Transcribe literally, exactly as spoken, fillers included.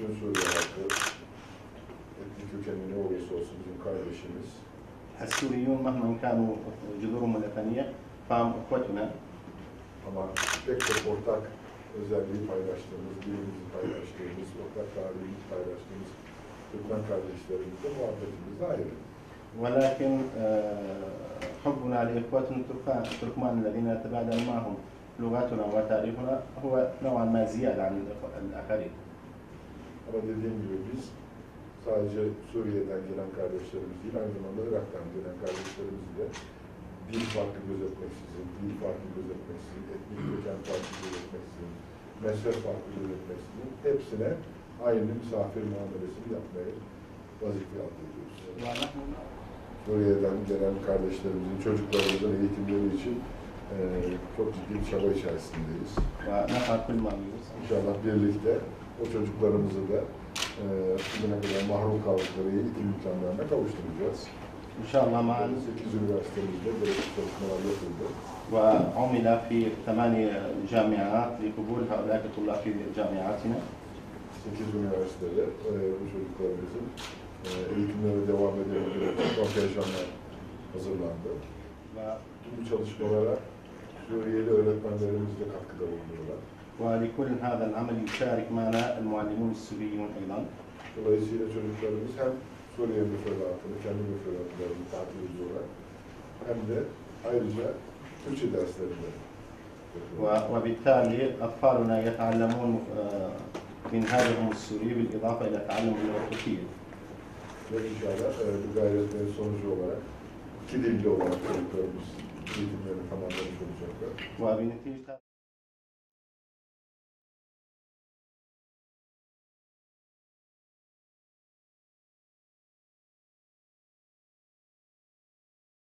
bütün Suriye halkı, etnik kökeni ne olursa olsun bizim kardeşimiz. السوريون مهما كانوا جذورهم الوطنية فهم إخوتنا. Ama pek çok ortak özelliği paylaştığımız, dilimizi paylaştığımız, ortak tarihimizi paylaştığımız Türkmen kardeşlerimizle muhabbetimiz ayrı. ولكن حبنا لإخوتنا التركمان الذين نتبادل معهم لغتنا وتاريخنا هو نوعا ما زيادة عن الآخرين. Ama dediğim gibi biz sadece Suriye'den gelen kardeşlerimiz değil, aynı zamanda Irak'tan gelen kardeşlerimizi de dil farkı gözetmeksizin, dil farkı gözetmeksizin, etnik köken farkı gözetmeksizin, mezhep farkı gözetmeksizin hepsine aynı misafir muamelesini yapmaya vazife atıyoruz. Suriye'den gelen kardeşlerimizin, çocuklarımızın eğitimleri için e, çok ciddi bir çaba içerisindeyiz. İnşallah birlikte o çocuklarımızı da e, bugüne kadar mahrum kaldıkları eğitim imkanlarına kavuşturacağız. İnşallah معنا sekiz üniversitemizde böyle çalışmalar yapıldı. وعمل في ثماني جامعات لقبول هؤلاء الطلاب في جامعاتنا. sekiz üniversitede e, bu çocuklarımızın e, eğitimlere devam edebildiği kontenjanlar hazırlandı. Ve bu çalışmalara Suriyeli öğretmenlerimiz de katkıda bulunuyorlar. ولكل هذا العمل يشارك معنا المعلمون السوريون أيضا. Dolayısıyla çocuklarımız hem Suriye müfredatını, kendi müfredatlarını takip ediyorlar, hem de ayrıca Türkçe derslerinde. وبالتالي أطفالنا يتعلمون من هذا السوري بالإضافة إلى تعلم اللغة التركية. Ve inşallah e, bu gayretlerin sonucu olarak iki dilli olarak çocuklarımız eğitimlerini tamamlamış olacaklar.